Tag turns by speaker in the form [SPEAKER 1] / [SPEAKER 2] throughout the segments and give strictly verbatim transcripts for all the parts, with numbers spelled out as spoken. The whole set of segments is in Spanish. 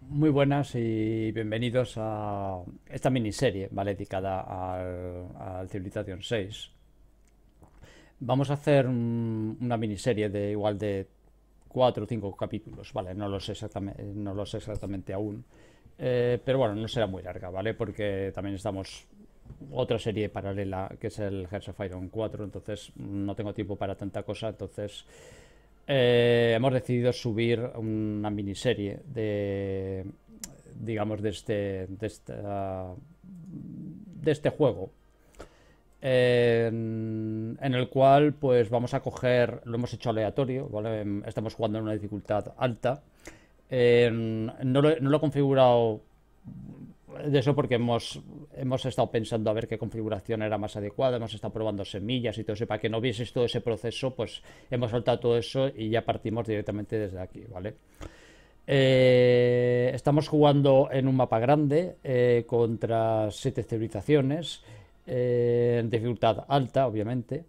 [SPEAKER 1] Muy buenas y bienvenidos a esta miniserie, ¿vale? Dedicada al, al Civilization seis. Vamos a hacer un- una miniserie de igual de cuatro o cinco capítulos, ¿vale? No lo sé exactamente, no lo sé exactamente aún. Eh, pero bueno, no será muy larga, ¿vale? Porque también estamos otra serie paralela que es el Hearts of Iron cuatro, entonces no tengo tiempo para tanta cosa, entonces eh, hemos decidido subir una miniserie de, digamos, de este, de esta- de este juego, en, en el cual pues vamos a coger, lo hemos hecho aleatorio, ¿vale? Estamos jugando en una dificultad alta. Eh, no, lo, no lo he configurado de eso porque hemos, hemos estado pensando a ver qué configuración era más adecuada, hemos estado probando semillas y todo eso, para que no vieses todo ese proceso, pues hemos saltado todo eso y ya partimos directamente desde aquí, ¿vale? Eh, estamos jugando en un mapa grande eh, contra siete civilizaciones, eh, en dificultad alta, obviamente.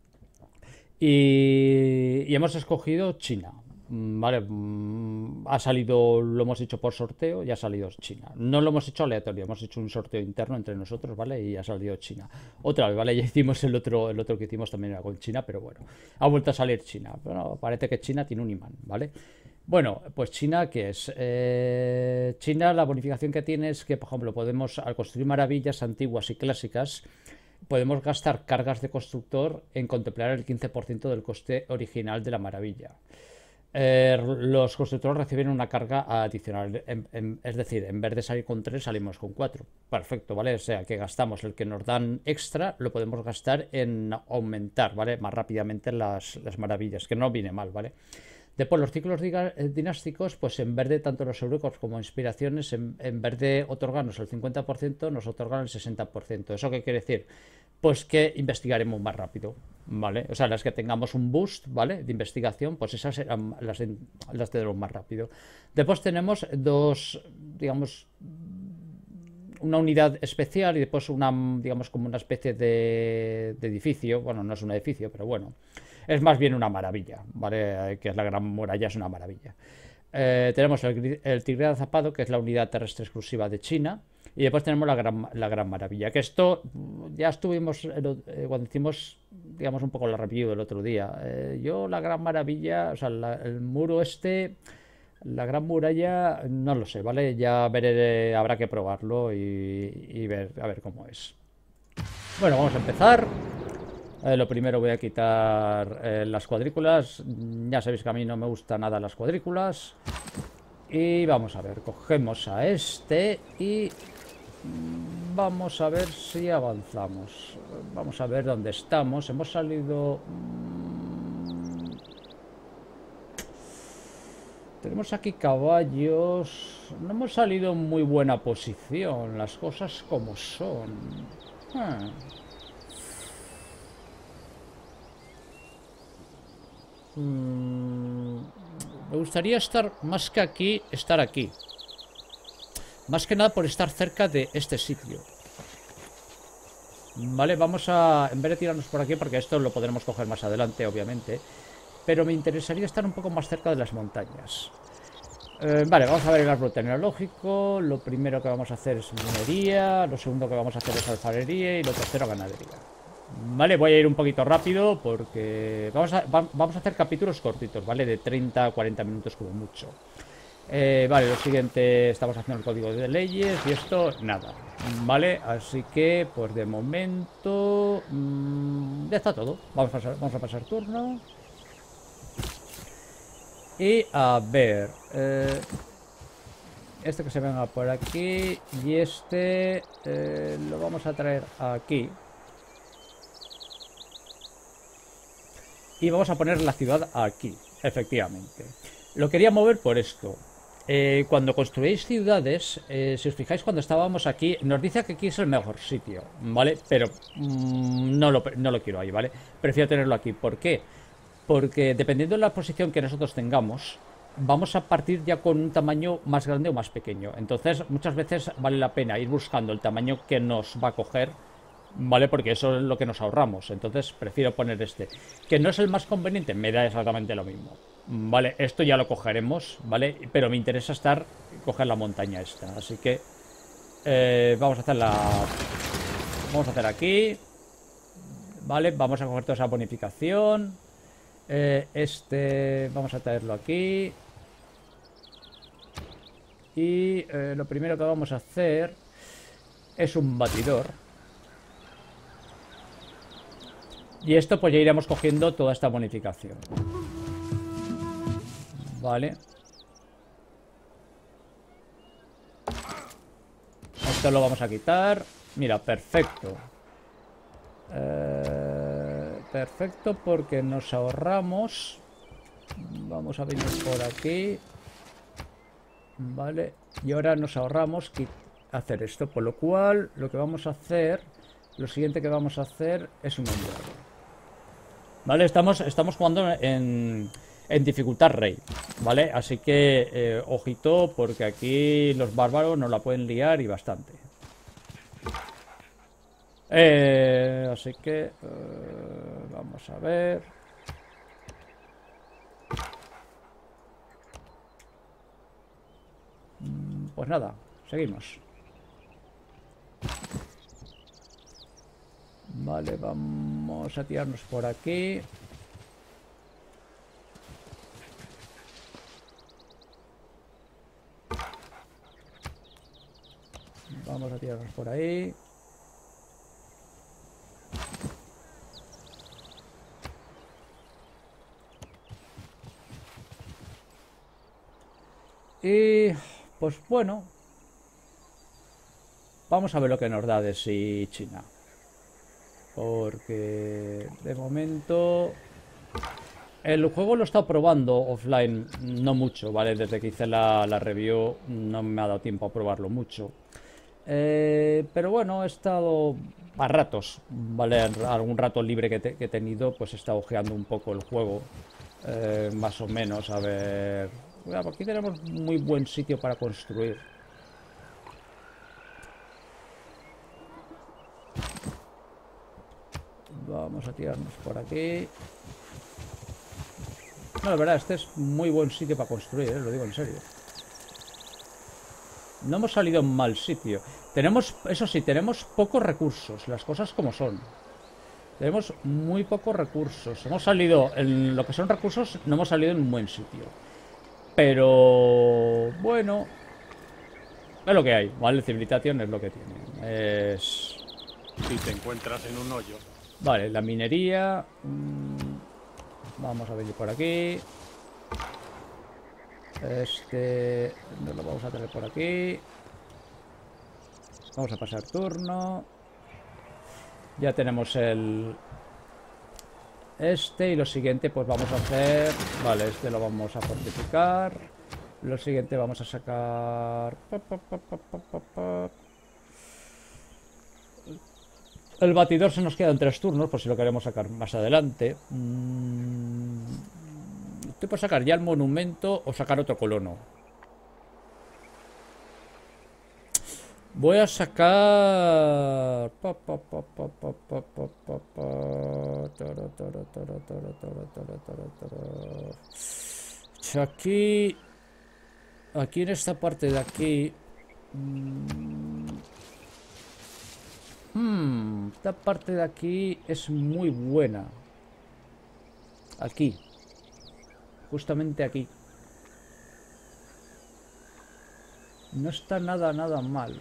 [SPEAKER 1] Y, y hemos escogido China. Mm, Vale, mm, ha salido, lo hemos hecho por sorteo y ha salido China. No lo hemos hecho aleatorio, hemos hecho un sorteo interno entre nosotros, ¿vale? Y ha salido China. Otra vez, ¿vale? Ya hicimos el otro, el otro que hicimos también era con China, pero bueno, ha vuelto a salir China. Bueno, parece que China tiene un imán, ¿vale? Bueno, pues China, ¿qué es? Eh, China, la bonificación que tiene es que, por ejemplo, podemos, al construir maravillas antiguas y clásicas, podemos gastar cargas de constructor en contemplar el quince por ciento del coste original de la maravilla. Eh, los constructores reciben una carga adicional, en- en- es decir, en vez de salir con tres salimos con cuatro. Perfecto, ¿vale? O sea, que gastamos el que nos dan extra, lo podemos gastar en aumentar, ¿vale? Más rápidamente las, las maravillas, que no viene mal, ¿vale? Después, los ciclos diga- eh, dinásticos, pues en vez de tanto los eurecos como inspiraciones, en, en vez de otorgarnos el cincuenta por ciento, nos otorgan el sesenta por ciento. ¿Eso qué quiere decir? Pues que investigaremos más rápido, ¿vale? O sea, las que tengamos un boost, ¿vale? De investigación, pues esas serán las, de- las tendremos más rápido. Después tenemos dos, digamos, una unidad especial y después una, digamos, como una especie de, de edificio. Bueno, no es un edificio, pero bueno. Es más bien una maravilla, ¿vale? Que es la Gran Muralla, es una maravilla. Eh, tenemos el, el Tigre de Zapado, que es la unidad terrestre exclusiva de China. Y después tenemos la Gran, la gran Maravilla, que esto ya estuvimos eh, cuando hicimos, digamos, un poco la review del otro día. Eh, yo la Gran Maravilla, o sea, la- el muro este, la Gran Muralla, no lo sé, ¿vale? Ya veré, habrá que probarlo y, y ver, a ver cómo es. Bueno, vamos a empezar. Eh, lo primero voy a quitar eh, las cuadrículas. Ya sabéis que a mí no me gustan nada las cuadrículas. Y vamos a ver, cogemos a este y mm, vamos a ver si avanzamos. Vamos a ver dónde estamos. Hemos salido... mm, tenemos aquí caballos. No hemos salido en muy buena posición. Las cosas como son. Ah. Mm, me gustaría estar más que aquí, estar aquí. Más que nada por estar cerca de este sitio. Vale, vamos a... En vez de tirarnos por aquí, porque esto lo podremos coger más adelante, obviamente. Pero me interesaría estar un poco más cerca de las montañas. Eh, vale, vamos a ver el árbol tecnológico. Lo primero que vamos a hacer es minería. Lo segundo que vamos a hacer es alfarería. Y lo tercero, ganadería. Vale, voy a ir un poquito rápido porque vamos a, va- vamos a hacer capítulos cortitos, ¿vale? De treinta a cuarenta minutos como mucho. Eh, vale, lo siguiente, estamos haciendo el código de leyes y esto, nada. Vale, así que, pues de momento, mm, ya está todo. Vamos a pasar, vamos a pasar turno. Y a ver, eh, este que se venga por aquí y este eh, lo vamos a traer aquí. Y vamos a poner la ciudad aquí, efectivamente. Lo quería mover por esto. Eh, cuando construís ciudades, eh, si os fijáis cuando estábamos aquí, nos dice que aquí es el mejor sitio, ¿vale? Pero mm, no, lo, no lo quiero ahí, ¿vale? Prefiero tenerlo aquí. ¿Por qué? Porque dependiendo de la posición que nosotros tengamos, vamos a partir ya con un tamaño más grande o más pequeño. Entonces, muchas veces vale la pena ir buscando el tamaño que nos va a coger, ¿vale? Porque eso es lo que nos ahorramos. Entonces, prefiero poner este. Que no es el más conveniente, me da exactamente lo mismo. Vale, esto ya lo cogeremos, ¿vale? Pero me interesa estar coger la montaña esta. Así que eh, vamos a hacer la... Vamos a hacer aquí. Vale, vamos a coger toda esa bonificación. Eh, este... Vamos a traerlo aquí. Y eh, lo primero que vamos a hacer es un batidor. Y esto pues ya iremos cogiendo toda esta bonificación. Vale. Esto lo vamos a quitar. Mira, perfecto. Eh, perfecto porque nos ahorramos. Vamos a venir por aquí. Vale. Y ahora nos ahorramos hacer esto. Por lo cual, lo que vamos a hacer... Lo siguiente que vamos a hacer es un enviado. Vale, estamos, estamos jugando en, en dificultad rey, ¿vale? Así que, eh, ojito, porque aquí los bárbaros nos la pueden liar y bastante. Eh, así que, eh, vamos a ver. Pues nada, seguimos. Vale, vamos a tirarnos por aquí. Vamos a tirarnos por ahí. Y pues bueno, vamos a ver lo que nos da de sí China. Porque de momento el juego lo he estado probando offline, no mucho, ¿vale? Desde que hice la, la review no me ha dado tiempo a probarlo mucho. Eh, pero bueno, he estado a ratos, ¿vale? Algún rato libre que, te, que he tenido, pues he estado ojeando un poco el juego. Eh, más o menos, a ver... Bueno, aquí tenemos muy buen sitio para construir. Vamos a tirarnos por aquí. No, la verdad, este es muy buen sitio para construir, ¿eh? Lo digo en serio. No hemos salido en mal sitio. Tenemos, eso sí, tenemos pocos recursos, las cosas como son. Tenemos muy pocos recursos. Hemos salido, en lo que son recursos, no hemos salido en un buen sitio. Pero, bueno, es lo que hay, ¿vale? Civilización es lo que tiene. Es...
[SPEAKER 2] Si te encuentras en un hoyo.
[SPEAKER 1] Vale, la minería. Vamos a venir por aquí. Este... Nos lo vamos a tener por aquí. Vamos a pasar turno. Ya tenemos el... Este y lo siguiente pues vamos a hacer... Vale, este lo vamos a fortificar. Lo siguiente vamos a sacar... El batidor se nos queda en tres turnos, por si lo queremos sacar más adelante. Estoy por sacar ya el monumento o sacar otro colono. Voy a sacar... Aquí... Aquí en esta parte de aquí... Hmm, esta parte de aquí es muy buena. Aquí. Justamente aquí. No está nada, nada mal.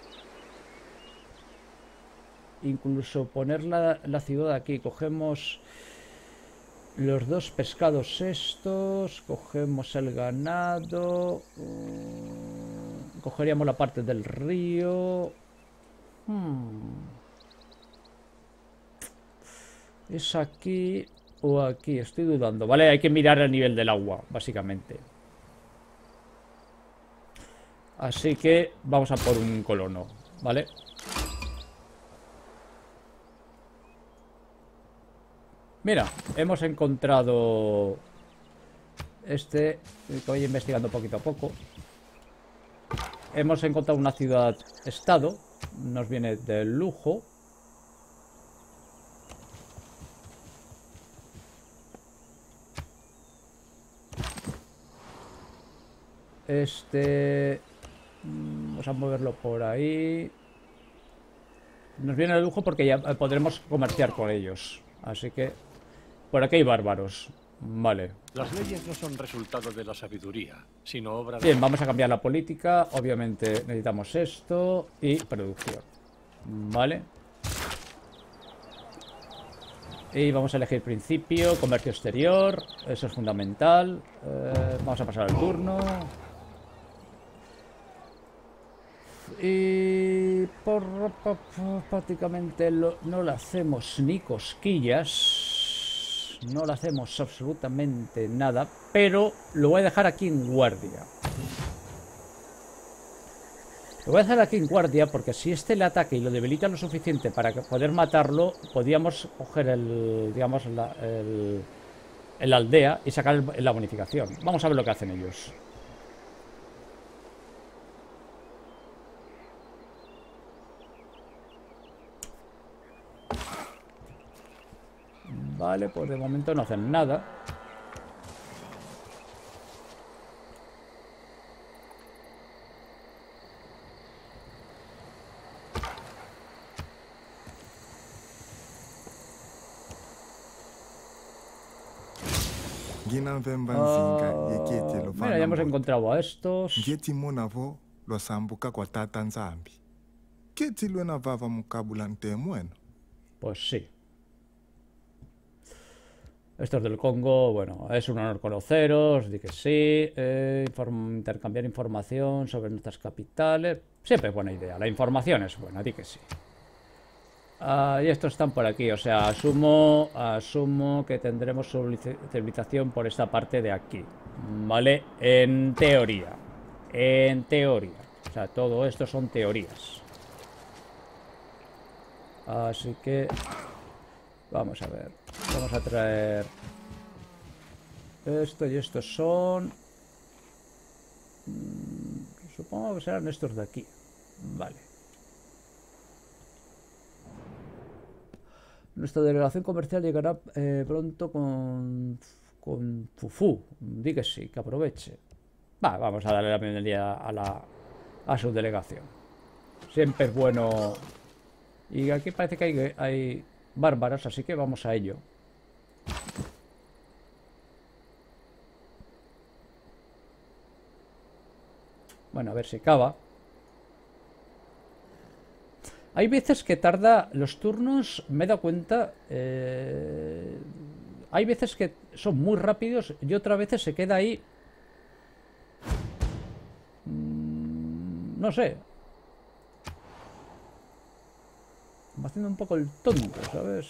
[SPEAKER 1] Incluso poner la, la ciudad aquí. Cogemos los dos pescados estos. Cogemos el ganado. Uh, cogeríamos la parte del río. Hmm. ¿Es aquí o aquí? Estoy dudando. Vale, hay que mirar el nivel del agua, básicamente. Así que vamos a por un colono, ¿vale? Mira, hemos encontrado este, que voy investigando poquito a poco. Hemos encontrado una ciudad-estado, nos viene de lujo. Este... Vamos a moverlo por ahí. Nos viene de lujo porque ya podremos comerciar con ellos. Así que por aquí hay bárbaros. Vale.
[SPEAKER 2] Las leyes no son resultado de la sabiduría, sino obra de...
[SPEAKER 1] Bien, vamos a cambiar la política. Obviamente necesitamos esto y producción. Vale. Y vamos a elegir principio, comercio exterior. Eso es fundamental. Eh, vamos a pasar al turno. Y por, por, por, prácticamente lo, no le hacemos ni cosquillas. No le hacemos absolutamente nada. Pero lo voy a dejar aquí en guardia. Lo voy a dejar aquí en guardia porque si este le ataca y lo debilita lo suficiente para poder matarlo, podríamos coger el, digamos, la, el, el aldea y sacar el, la bonificación. Vamos a ver lo que hacen ellos. Vale, pues de momento no hacen nada. Uh, mira, ya hemos encontrado a estos. Pues sí. Estos del Congo, bueno, es un honor conoceros, di que sí. Eh, inform intercambiar información sobre nuestras capitales. Siempre es buena idea, la información es buena, di que sí. Uh, y estos están por aquí, o sea, asumo, asumo que tendremos civilización por esta parte de aquí, ¿vale? En teoría, en teoría, o sea, todo esto son teorías. Así que, vamos a ver, vamos a traer esto y estos son, supongo que serán estos de aquí, vale. Nuestra delegación comercial llegará eh, pronto con, con Fufu. Di que sí, que aproveche. Va, vamos a darle la bienvenida a, la, a su delegación. Siempre es bueno. Y aquí parece que hay, hay bárbaros, así que vamos a ello. Bueno, a ver si acaba. Hay veces que tarda los turnos, me he dado cuenta, eh, hay veces que son muy rápidos y otras veces se queda ahí, mm, no sé, va haciendo un poco el tonto, ¿sabes?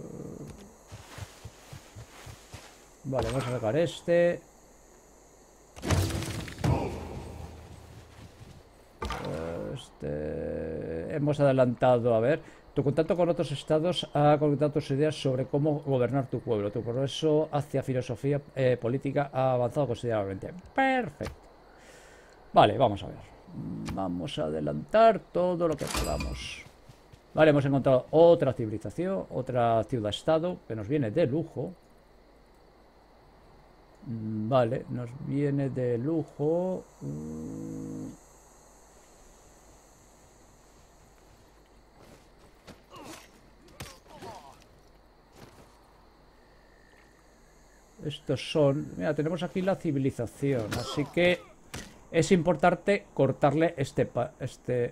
[SPEAKER 1] Vale, vamos a sacar este. Este, hemos adelantado, a ver, tu contacto con otros estados ha conectado tus ideas sobre cómo gobernar tu pueblo. Tu progreso hacia filosofía eh, política ha avanzado considerablemente. Perfecto. Vale, vamos a ver. Vamos a adelantar todo lo que podamos. Vale, hemos encontrado otra civilización, otra ciudad-estado que nos viene de lujo. Vale, nos viene de lujo. Estos son... Mira, tenemos aquí la civilización. Así que es importante cortarle este... este...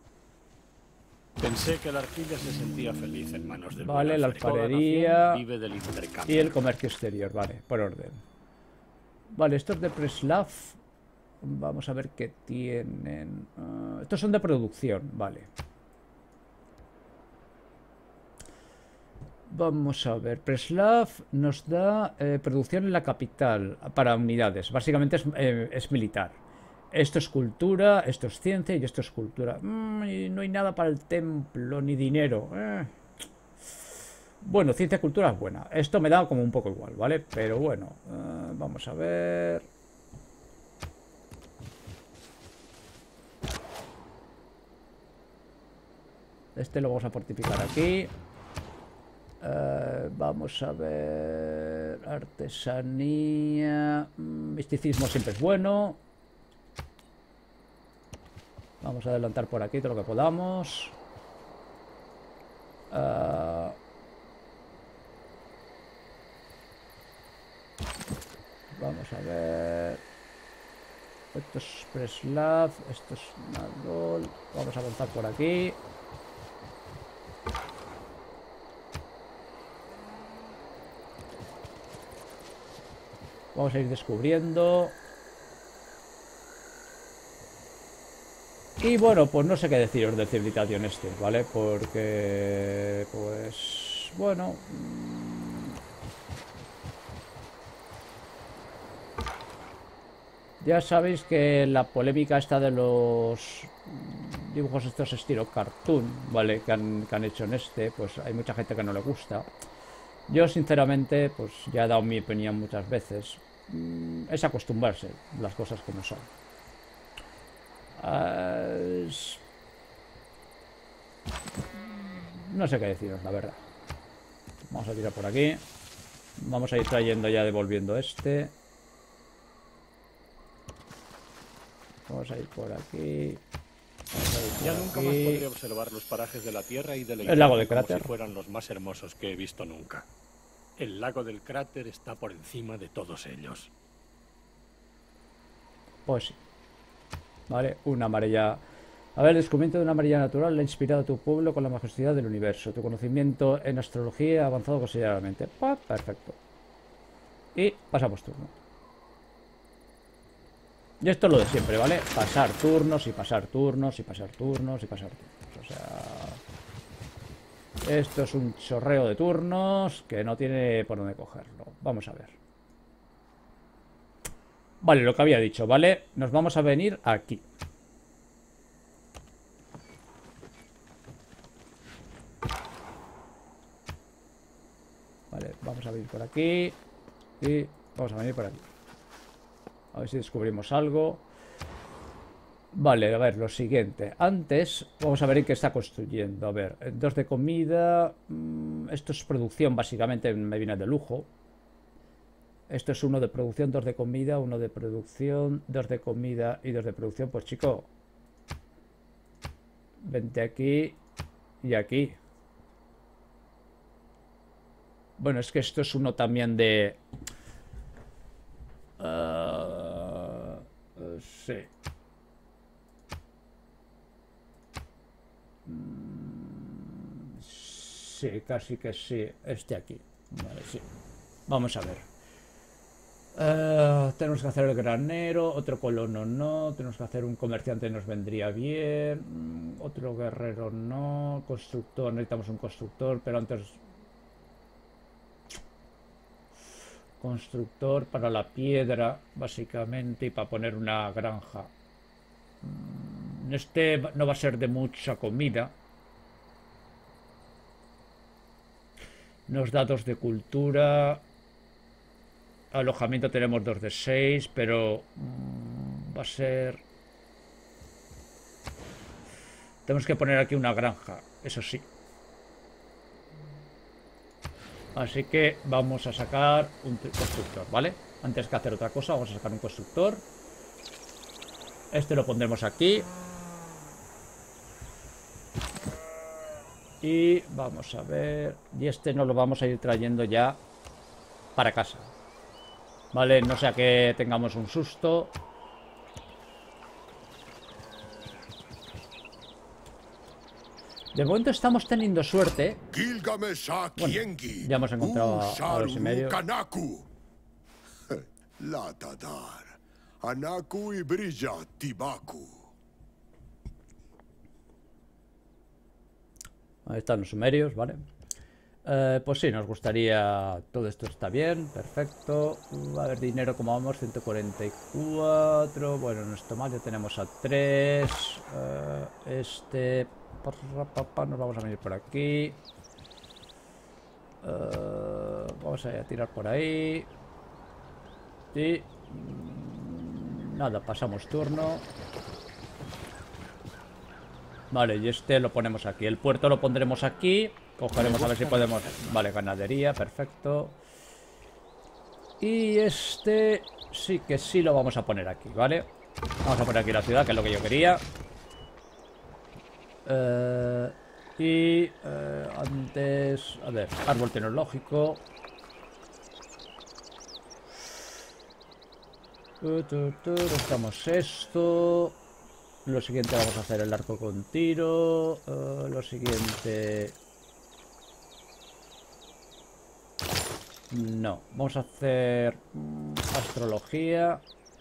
[SPEAKER 2] Pensé que la arquilla se sentía feliz en manos del
[SPEAKER 1] Vale, la alfarería
[SPEAKER 2] vive del intercambio.
[SPEAKER 1] y el comercio exterior. Vale, por orden. Vale, estos de Preslav. Vamos a ver qué tienen. Uh, estos son de producción, vale. Vamos a ver, Preslav nos da eh, producción en la capital para unidades. Básicamente es, eh, es militar. Esto es cultura, esto es ciencia y esto es cultura. Mm, y no hay nada para el templo, ni dinero. Eh. Bueno, ciencia y cultura es buena. Esto me da como un poco igual, ¿vale? Pero bueno, eh, vamos a ver. Este lo vamos a fortificar aquí. Uh, vamos a ver, artesanía, misticismo siempre es bueno. Vamos a adelantar por aquí todo lo que podamos. Uh... Vamos a ver. Esto es Preslav, esto es Nadol. Vamos a avanzar por aquí. Vamos a ir descubriendo. Y bueno, pues no sé qué deciros del Civilization este, ¿vale? Porque, pues, bueno... Ya sabéis que la polémica esta de los dibujos estos estilo cartoon, ¿vale? Que han, que han hecho en este, pues hay mucha gente que no le gusta. Yo, sinceramente, pues ya he dado mi opinión muchas veces. Es acostumbrarse las cosas como son. Uh, no sé qué deciros, la verdad. Vamos a tirar por aquí. Vamos a ir trayendo ya, devolviendo este. Vamos a ir por aquí. Vamos a ir por
[SPEAKER 2] ya nunca
[SPEAKER 1] aquí.
[SPEAKER 2] más podré observar los parajes de la Tierra y del
[SPEAKER 1] el lago de Cráter,
[SPEAKER 2] como si fueran los más hermosos que he visto nunca. El lago del cráter está por encima de todos ellos.
[SPEAKER 1] Pues sí. Vale, una amarilla. A ver, el descubrimiento de una amarilla natural le ha inspirado a tu pueblo con la majestuosidad del universo. Tu conocimiento en astrología ha avanzado considerablemente. Pues perfecto. Y pasamos turno. Y esto es lo de siempre, ¿vale? Pasar turnos y pasar turnos y pasar turnos y pasar turnos. O sea... Esto es un chorreo de turnos que no tiene por dónde cogerlo. Vamos a ver. Vale, lo que había dicho, ¿vale? Nos vamos a venir aquí. Vale, vamos a venir por aquí. Y vamos a venir por aquí. A ver si descubrimos algo. Vale, a ver, lo siguiente. Antes, vamos a ver en qué está construyendo. A ver, dos de comida. Esto es producción, básicamente, me viene de lujo. Esto es uno de producción, dos de comida, uno de producción, dos de comida y dos de producción. Pues chico, vente aquí y aquí. Bueno, es que esto es uno también de... Uh, uh, sí. Mm, sí, casi que sí. Este aquí. Vale, sí. Vamos a ver. Uh, tenemos que hacer el granero, otro colono no, tenemos que hacer un comerciante, nos vendría bien, otro guerrero no, constructor, necesitamos un constructor, pero antes... Constructor para la piedra, básicamente, y para poner una granja. Este no va a ser de mucha comida. Nos da dos de cultura. Alojamiento tenemos dos de seis, pero mmm, va a ser... Tenemos que poner aquí una granja, eso sí. Así que vamos a sacar un constructor, ¿vale? Antes que hacer otra cosa, vamos a sacar un constructor. Este lo pondremos aquí. Y vamos a ver... Y este nos lo vamos a ir trayendo ya para casa. Vale, no sea que tengamos un susto. De momento estamos teniendo suerte. Bueno, ya hemos encontrado a, a los y medio. Ahí están los sumerios, vale. Eh, pues sí, nos gustaría... Todo esto está bien, perfecto. A ver, dinero, como vamos, ciento cuarenta y cuatro. Bueno, nuestro mal ya tenemos a tres. Eh, este... Nos vamos a venir por aquí. Uh, vamos a tirar por ahí. Y... Nada, pasamos turno. Vale, y este lo ponemos aquí. El puerto lo pondremos aquí. Cogeremos a ver si podemos... Vale, ganadería, perfecto. Y este... Sí que sí lo vamos a poner aquí, ¿vale? Vamos a poner aquí la ciudad, que es lo que yo quería. Eh, y eh, antes... A ver, árbol tecnológico. Buscamos esto. Lo siguiente vamos a hacer el arco con tiro. Uh, lo siguiente... No, vamos a hacer mm, astrología.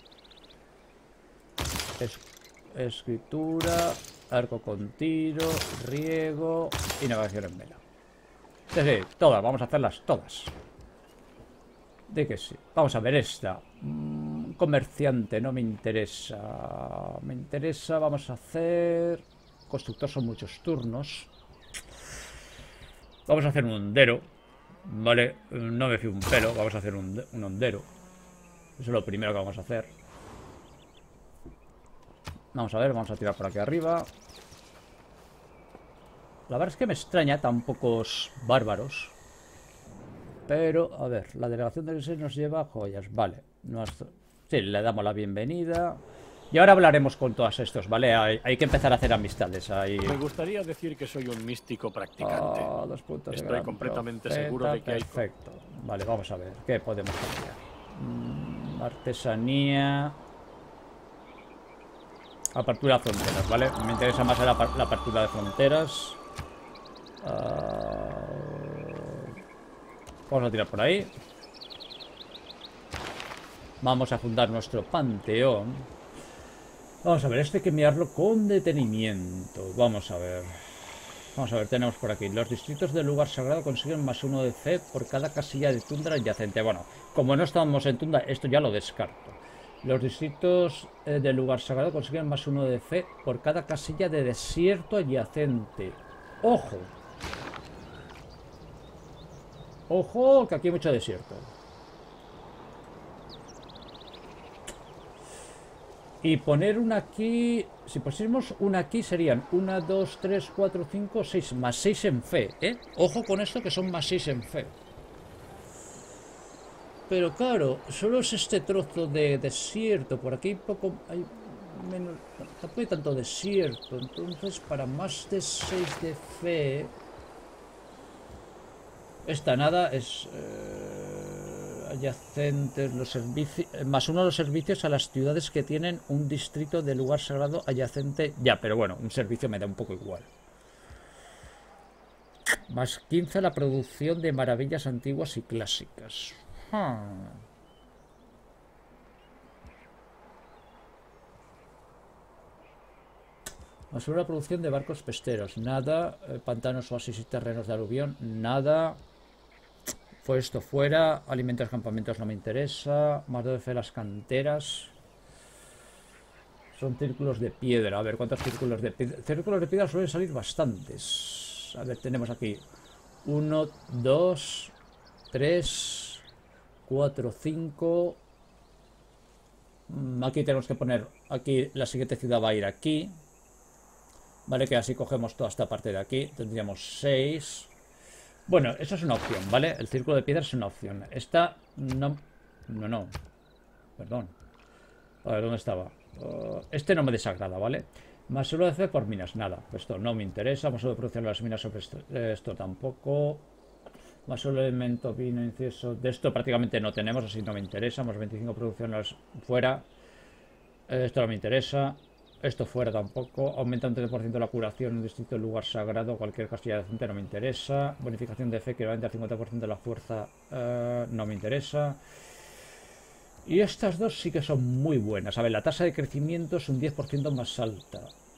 [SPEAKER 1] Es, escritura. Arco con tiro. Riego. Y navegación en vela. Sí, sí, todas, vamos a hacerlas todas. De que sí. Vamos a ver esta. Mm, comerciante, no me interesa. Me interesa, vamos a hacer... Constructor son muchos turnos. Vamos a hacer un hondero. Vale, no me fío un pelo. Vamos a hacer un, un hondero. Eso es lo primero que vamos a hacer. Vamos a ver, vamos a tirar por aquí arriba. La verdad es que me extraña tan pocos bárbaros. Pero, a ver, la delegación del S nos lleva a joyas. Vale, nuestro... sí, le damos la bienvenida. Y ahora hablaremos con todos estos, ¿vale? Hay, hay que empezar a hacer amistades. Hay...
[SPEAKER 2] Me gustaría decir que soy un místico practicante.
[SPEAKER 1] Oh, dos puntos
[SPEAKER 2] Estoy completamente profeta, seguro de que
[SPEAKER 1] perfecto. hay... Perfecto. Vale, vamos a ver. ¿Qué podemos cambiar? Mm, artesanía... Apertura de fronteras, ¿vale? Me interesa más la, la apertura de fronteras. Uh... Vamos a tirar por ahí. Vamos a fundar nuestro panteón. Vamos a ver, esto hay que mirarlo con detenimiento. Vamos a ver. Vamos a ver, tenemos por aquí. Los distritos del lugar sagrado consiguen más uno de fe por cada casilla de tundra adyacente. Bueno, como no estamos en tundra, esto ya lo descarto. Los distritos eh, del lugar sagrado consiguen más uno de fe por cada casilla de desierto adyacente. ¡Ojo! Ojo, que aquí hay mucho desierto. Y poner una aquí... Si pusiéramos una aquí serían una, dos, tres, cuatro, cinco, seis. Más seis en fe, ¿eh? Ojo con esto que son más seis en fe. Pero claro, solo es este trozo de desierto. Por aquí hay poco... Hay menos... Tampoco hay tanto desierto. Entonces, para más de seis de fe... Esta nada es... Eh, adyacentes los servicios... Más uno de los servicios a las ciudades que tienen un distrito de lugar sagrado adyacente. Ya, pero bueno, un servicio me da un poco igual. Más quince a la producción de maravillas antiguas y clásicas. Hmm. Más sobre la producción de barcos pesqueros. Nada. Eh, pantanos, oasis y terrenos de aluvión. Nada. Fue esto fuera. Alimentos, campamentos no me interesa. Más de fe las canteras. Son círculos de piedra. A ver, ¿cuántos círculos de piedra? Círculos de piedra suelen salir bastantes. A ver, tenemos aquí uno, dos, tres, cuatro, cinco. Aquí tenemos que poner... Aquí la siguiente ciudad va a ir aquí. Vale, que así cogemos toda esta parte de aquí. Tendríamos seis. Bueno, eso es una opción, ¿vale? El círculo de piedra es una opción. Esta no... No, no. Perdón. A ver, ¿dónde estaba? Uh, este no me desagrada, ¿vale? Más solo de fe por minas, nada. Esto no me interesa. Más solo de producción de las minas sobre esto, esto tampoco. Más solo elemento vino, incienso. De esto prácticamente no tenemos, así no me interesa. Más veinticinco producciones fuera. Esto no me interesa. Esto fuera tampoco. Aumenta un treinta por ciento la curación en un distrito, lugar sagrado. Cualquier casilla decente no me interesa. Bonificación de fe que aumenta el cincuenta por ciento de la fuerza. Uh, no me interesa. Y estas dos sí que son muy buenas. A ver, la tasa de crecimiento es un diez por ciento más alta.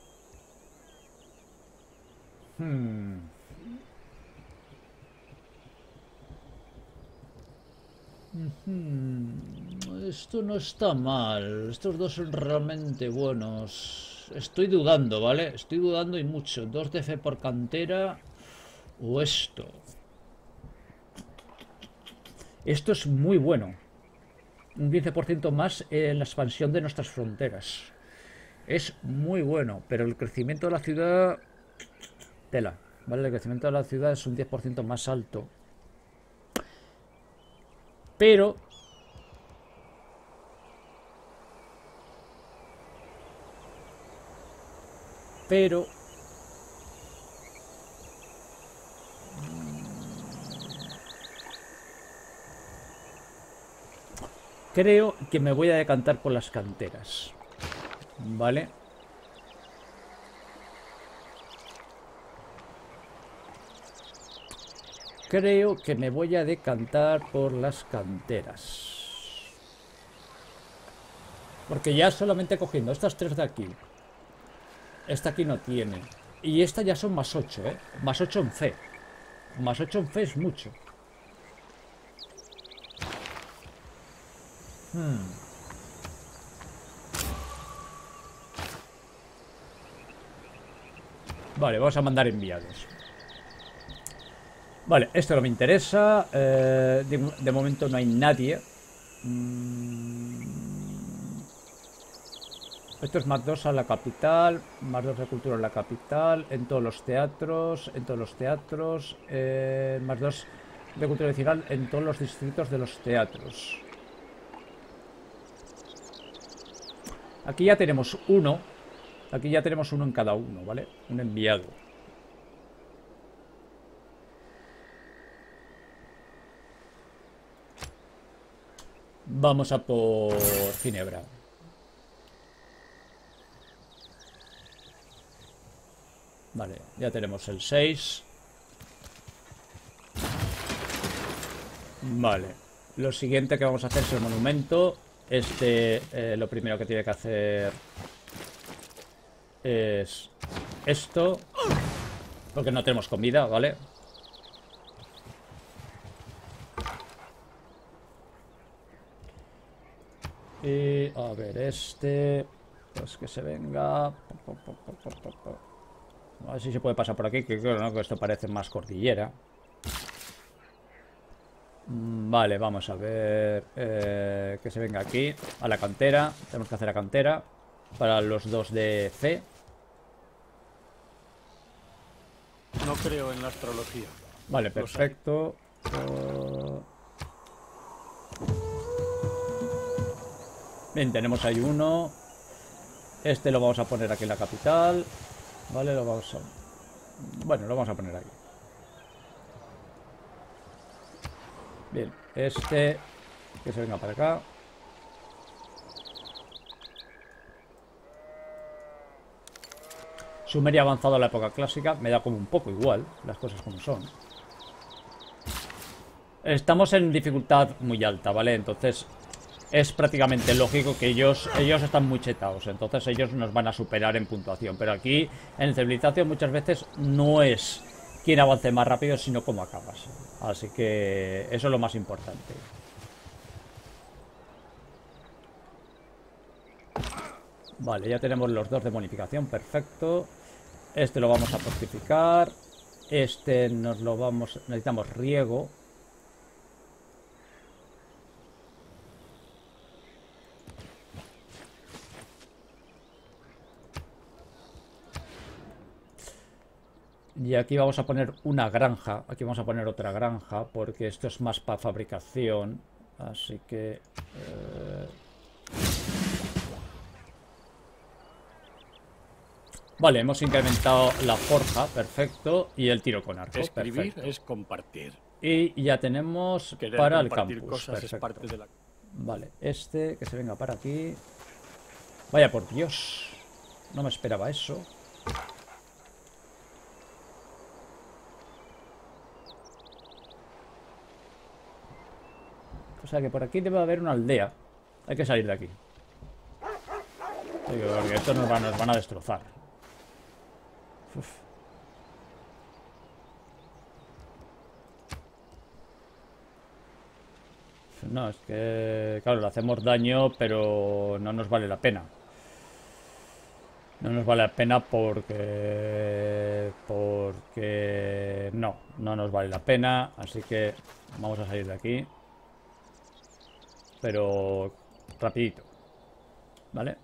[SPEAKER 1] Hmm. Mm-hmm. Esto no está mal. Estos dos son realmente buenos. Estoy dudando, ¿vale? Estoy dudando y mucho. Dos de fe por cantera o esto. Esto es muy bueno. Un quince por ciento más en la expansión de nuestras fronteras. Es muy bueno, pero el crecimiento de la ciudad... Tela, ¿vale? El crecimiento de la ciudad es un diez por ciento más alto. Pero... Pero... creo que me voy a decantar por las canteras. Vale. Creo que me voy a decantar por las canteras. Porque ya solamente cogiendo estas tres de aquí. Esta aquí no tiene. Y esta ya son más ocho, ¿eh? Más ocho en fe. Más ocho en fe es mucho. Hmm. Vale, vamos a mandar enviados. Vale, esto no me interesa. Eh, de, de momento no hay nadie. Mm. Esto es más dos a la capital, más dos de cultura en la capital, en todos los teatros, en todos los teatros, eh, más dos de cultura adicional en todos los distritos de los teatros. Aquí ya tenemos uno, aquí ya tenemos uno en cada uno, ¿vale? Un enviado. Vamos a por Ginebra. Vale, ya tenemos el seis. Vale. Lo siguiente que vamos a hacer es el monumento. Este, eh, lo primero que tiene que hacer es esto. Porque no tenemos comida, ¿vale? Y, a ver, este... Pues que se venga... A ver si se puede pasar por aquí, que creo, ¿no? Que esto parece más cordillera. Vale, vamos a ver... Eh, que se venga aquí, a la cantera. Tenemos que hacer la cantera para los dos de fe.
[SPEAKER 2] No creo en la astrología.
[SPEAKER 1] Vale, perfecto. Uh... Bien, tenemos ahí uno. Este lo vamos a poner aquí en la capital. Vale, lo vamos a... Bueno, lo vamos a poner aquí. Bien, este... Que se venga para acá. Sumeria avanzado a la época clásica. Me da como un poco igual, las cosas como son. Estamos en dificultad muy alta, ¿vale? Entonces... Es prácticamente lógico que ellos, ellos están muy chetados, entonces ellos nos van a superar en puntuación. Pero aquí, en civilización, muchas veces no es quién avance más rápido, sino cómo acabas. Así que eso es lo más importante. Vale, ya tenemos los dos de bonificación, perfecto. Este lo vamos a fortificar. Este nos lo vamos... Necesitamos riego. Y aquí vamos a poner una granja. Aquí vamos a poner otra granja, porque esto es más para fabricación. Así que... Eh... Vale, hemos incrementado la forja, perfecto. Y el tiro con arco,
[SPEAKER 2] Escribir
[SPEAKER 1] perfecto.
[SPEAKER 2] es compartir.
[SPEAKER 1] Y ya tenemos
[SPEAKER 2] Querer
[SPEAKER 1] para el
[SPEAKER 2] compartir
[SPEAKER 1] campus,
[SPEAKER 2] cosas es
[SPEAKER 1] perfecto.
[SPEAKER 2] parte de la...
[SPEAKER 1] Vale, este que se venga para aquí. Vaya por Dios, no me esperaba eso. O sea que por aquí debe haber una aldea. Hay que salir de aquí. Porque estos nos van, nos van a destrozar. Uf. No, es que... Claro, le hacemos daño, pero no nos vale la pena. No nos vale la pena porque... Porque... No, no nos vale la pena. Así que vamos a salir de aquí. Pero... Rapidito. ¿Vale?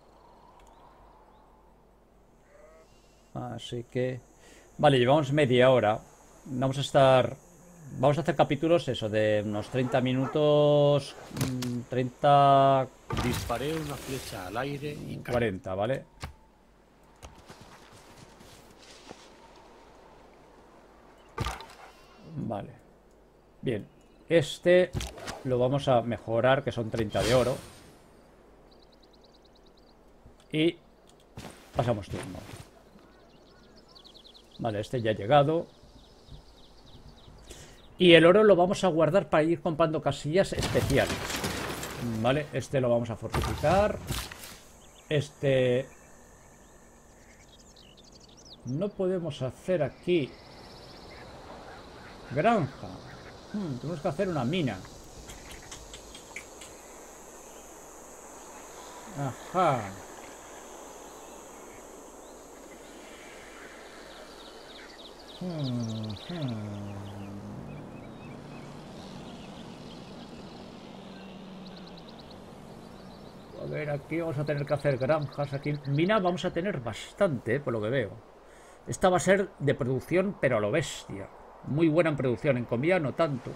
[SPEAKER 1] Así que... Vale, llevamos media hora. Vamos a estar... Vamos a hacer capítulos, eso, de unos treinta minutos... treinta...
[SPEAKER 2] Disparé una flecha al aire y cayó.
[SPEAKER 1] cuarenta, ¿vale? Vale. Bien. Este... lo vamos a mejorar, que son treinta de oro. Y pasamos turno. Vale, este ya ha llegado. Y el oro lo vamos a guardar para ir comprando casillas especiales. Vale, este lo vamos a fortificar. Este... No podemos hacer aquí granja. Hmm, tenemos que hacer una mina. Ajá. Hmm, hmm. A ver, aquí vamos a tener que hacer granjas. Aquí mina vamos a tener bastante, eh, por lo que veo. Esta va a ser de producción, pero a lo bestia. Muy buena en producción, en comida no tanto.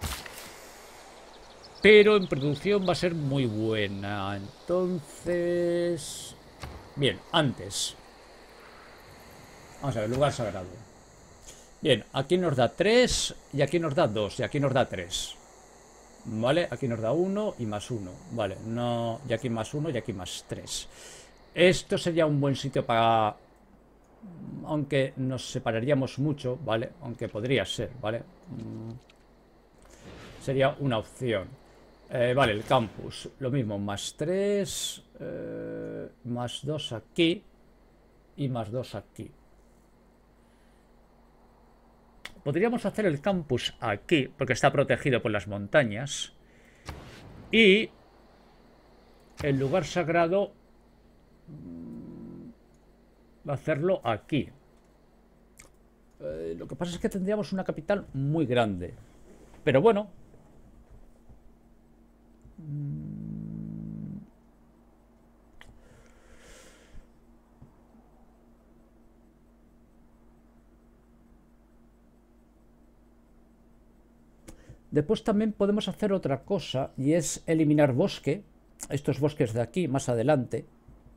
[SPEAKER 1] Pero en producción va a ser muy buena. Entonces... Bien, antes. Vamos a ver, lugar sagrado. Bien, aquí nos da tres y aquí nos da dos y aquí nos da tres. Vale, aquí nos da uno y más uno. Vale, no, y aquí más uno y aquí más tres. Esto sería un buen sitio para... Aunque nos separaríamos mucho, ¿vale? Aunque podría ser, ¿vale? Sería una opción. Eh, vale, el campus. Lo mismo, más tres, eh, más dos aquí y más dos aquí. Podríamos hacer el campus aquí, porque está protegido por las montañas. Y el lugar sagrado... hacerlo aquí. Eh, lo que pasa es que tendríamos una capital muy grande. Pero bueno. Después también podemos hacer otra cosa y es eliminar bosque. Estos bosques de aquí, más adelante.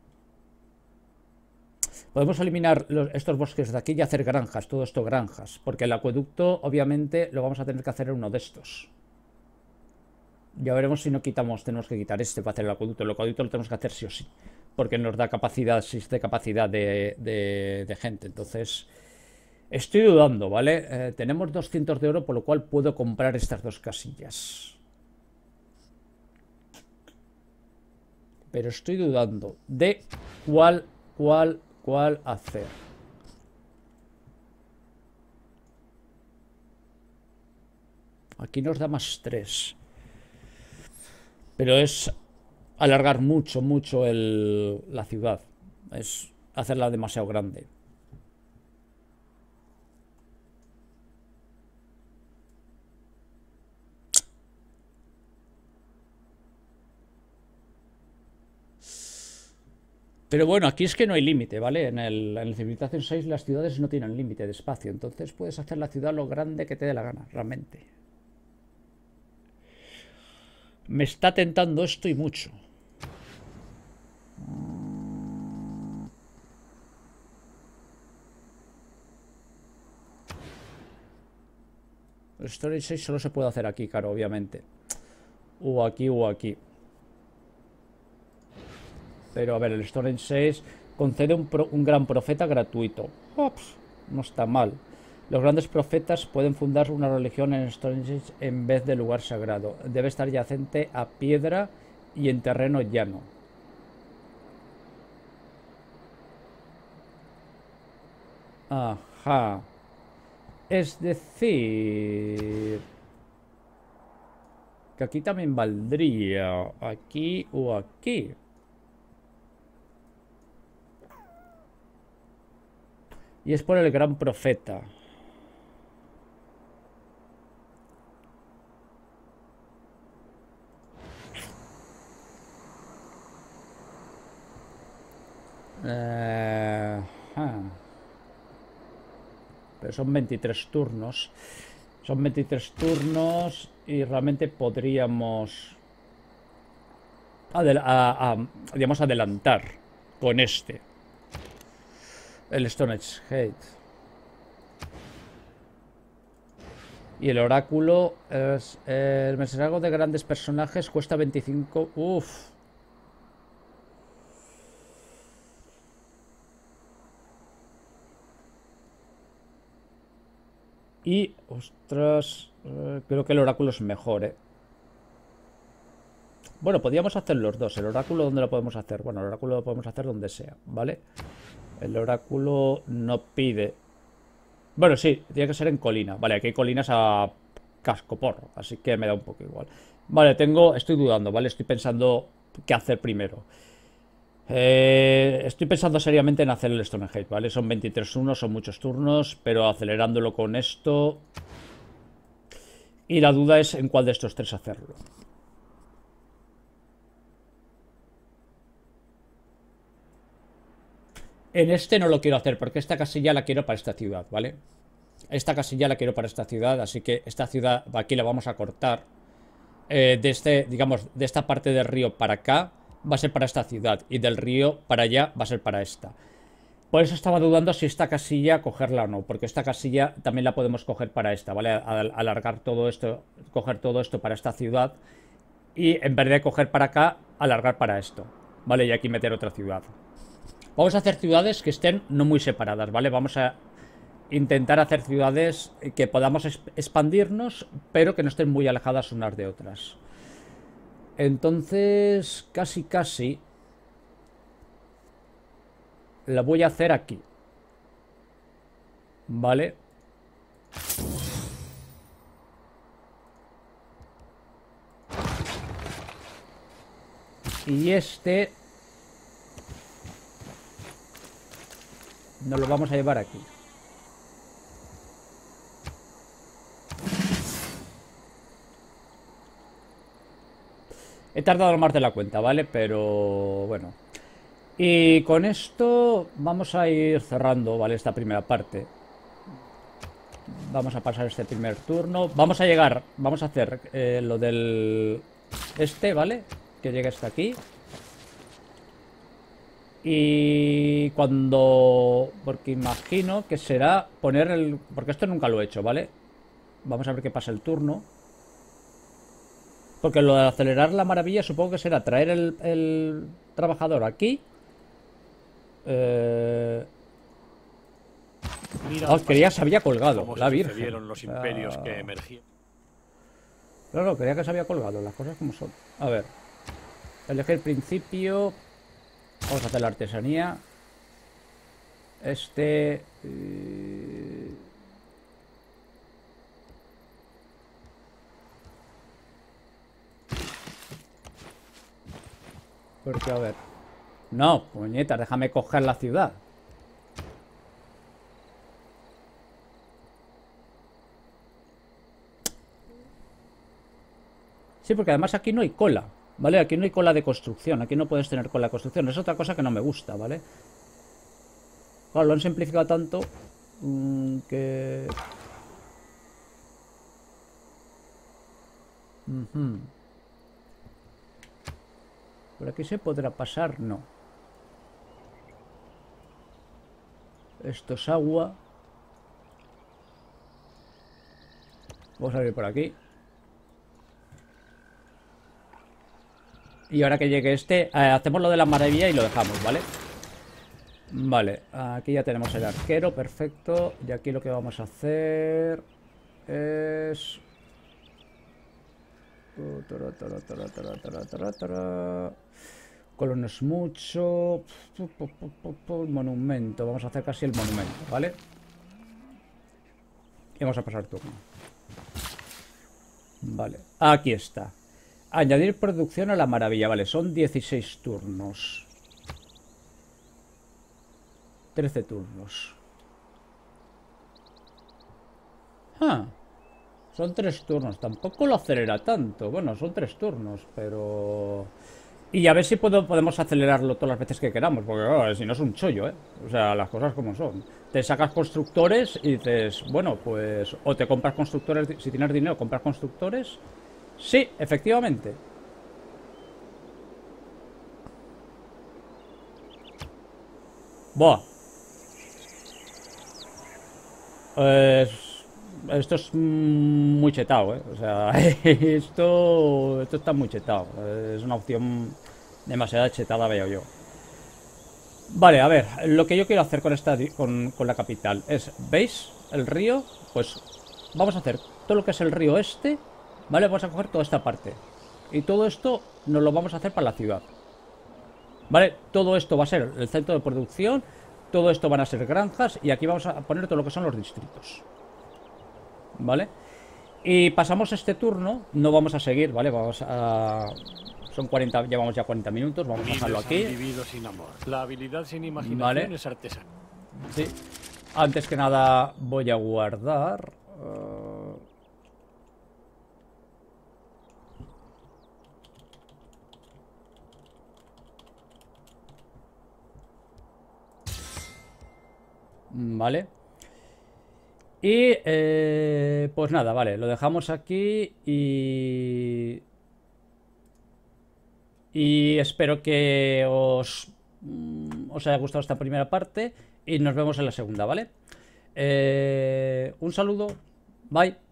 [SPEAKER 1] Podemos eliminar los, estos bosques de aquí y hacer granjas, todo esto granjas. Porque el acueducto, obviamente, lo vamos a tener que hacer en uno de estos. Ya veremos si no quitamos, tenemos que quitar este para hacer el acueducto. El acueducto lo tenemos que hacer sí o sí. Porque nos da capacidad, existe capacidad de, de, de gente. Entonces, estoy dudando, ¿vale? Eh, tenemos doscientos de oro, por lo cual puedo comprar estas dos casillas. Pero estoy dudando de cuál, cuál... ¿Cuál hacer? Aquí nos da más tres. Pero es alargar mucho, mucho el, la ciudad. Es hacerla demasiado grande. Pero bueno, aquí es que no hay límite, ¿vale? En el, en el Civilización seis las ciudades no tienen límite de espacio. Entonces puedes hacer la ciudad lo grande que te dé la gana, realmente. Me está tentando esto y mucho. El Storage seis solo se puede hacer aquí, claro, obviamente. O aquí o aquí. Pero a ver, el Storage seis concede un, pro, un gran profeta gratuito. Ups, no está mal. Los grandes profetas pueden fundar una religión en Storage seis en vez de lugar sagrado. Debe estar yacente a piedra y en terreno llano. Ajá. Es decir... que aquí también valdría. Aquí o aquí. Y es por el gran profeta. Eh, ah. Pero son veintitrés turnos. Son veintitrés turnos y realmente podríamos... Adel a, a, digamos, adelantar con este. El Stone Age Hate. Y el oráculo es el mensaje de grandes personajes cuesta veinticinco. Uf. Y, ostras, eh, creo que el oráculo es mejor, ¿eh? Bueno, podríamos hacer los dos. ¿El oráculo dónde lo podemos hacer? Bueno, el oráculo lo podemos hacer donde sea, ¿vale? El oráculo no pide... Bueno, sí, tiene que ser en colina. Vale, aquí hay colinas a cascoporro, así que me da un poco igual. Vale, tengo... Estoy dudando, ¿vale? Estoy pensando qué hacer primero. Eh, estoy pensando seriamente en hacer el Stonehenge, ¿vale? Son veintitrés turnos, son muchos turnos, pero acelerándolo con esto... Y la duda es en cuál de estos tres hacerlo. En este no lo quiero hacer porque esta casilla la quiero para esta ciudad, ¿vale? Esta casilla la quiero para esta ciudad, así que esta ciudad aquí la vamos a cortar. Eh, de este, digamos, de esta parte del río para acá va a ser para esta ciudad y del río para allá va a ser para esta. Por eso estaba dudando si esta casilla cogerla o no, porque esta casilla también la podemos coger para esta, ¿vale? Alargar todo esto, coger todo esto para esta ciudad y en vez de coger para acá, alargar para esto, ¿vale? Y aquí meter otra ciudad. Vamos a hacer ciudades que estén no muy separadas, ¿vale? Vamos a intentar hacer ciudades que podamos expandirnos, pero que no estén muy alejadas unas de otras. Entonces, casi casi la voy a hacer aquí, ¿vale? Y este nos lo vamos a llevar aquí. He tardado más de la cuenta, ¿vale? Pero bueno. Y con esto vamos a ir cerrando, ¿vale? Esta primera parte. Vamos a pasar este primer turno. Vamos a llegar, vamos a hacer eh, lo del... Este, ¿vale? Que llegue hasta aquí. Y cuando... Porque imagino que será poner el... Porque esto nunca lo he hecho, ¿vale? Vamos a ver qué pasa el turno. Porque lo de acelerar la maravilla supongo que será traer el, el trabajador aquí. Eh...
[SPEAKER 2] Mira,
[SPEAKER 1] Oh, creía que se había colgado,
[SPEAKER 2] cómo
[SPEAKER 1] la
[SPEAKER 2] se
[SPEAKER 1] virgen.
[SPEAKER 2] sucedieron los imperios
[SPEAKER 1] Ah.
[SPEAKER 2] que emergían.
[SPEAKER 1] No, no, creía que se había colgado, las cosas como son. A ver. Elegir principio. Vamos a hacer la artesanía. Este... eh, Porque, a ver... No, puñeta, déjame coger la ciudad. Sí, porque además aquí no hay cola, ¿vale? Aquí no hay cola de construcción, aquí no puedes tener cola de construcción. Es otra cosa que no me gusta, ¿vale? Claro, lo han simplificado tanto mmm, que... Uh-huh. ¿Por aquí se podrá pasar? No. Esto es agua. Vamos a abrir por aquí. Y ahora que llegue este, eh, hacemos lo de la maravilla y lo dejamos, ¿vale? Vale, aquí ya tenemos el arquero, perfecto. Y aquí lo que vamos a hacer es... Color no es mucho. Monumento, vamos a hacer casi el monumento, ¿vale? Y vamos a pasar turno. Vale, aquí está. Añadir producción a la maravilla, vale, son dieciséis turnos. trece turnos. Ah, son tres turnos, tampoco lo acelera tanto. Bueno, son tres turnos, pero... Y a ver si puedo, podemos acelerarlo todas las veces que queramos, porque claro, si no es un chollo, ¿eh? O sea, las cosas como son. Te sacas constructores y dices, bueno, pues... O te compras constructores, si tienes dinero, compras constructores. Sí, efectivamente. Buah. Pues... esto es mm, muy chetado, ¿eh? O sea, esto, esto está muy chetado. Es una opción demasiado chetada, veo yo. Vale, a ver, lo que yo quiero hacer con esta con, con la capital es, ¿veis el río? Pues vamos a hacer todo lo que es el río este, ¿vale? Vamos a coger toda esta parte. Y todo esto nos lo vamos a hacer para la ciudad. ¿Vale? Todo esto va a ser el centro de producción, todo esto van a ser granjas y aquí vamos a poner todo lo que son los distritos. ¿Vale? Y pasamos este turno, no vamos a seguir, ¿vale? Vamos a... Son cuarenta, llevamos ya cuarenta minutos, vamos a dejarlo aquí.
[SPEAKER 2] Vivido sin amor. La habilidad sin imaginación
[SPEAKER 1] Vale.
[SPEAKER 2] es artesana.
[SPEAKER 1] Sí. Antes que nada voy a guardar... Uh... Vale. Y eh, pues nada, vale, lo dejamos aquí y... Y espero que os, mm, os haya gustado esta primera parte y nos vemos en la segunda, ¿vale? Eh, un saludo, bye.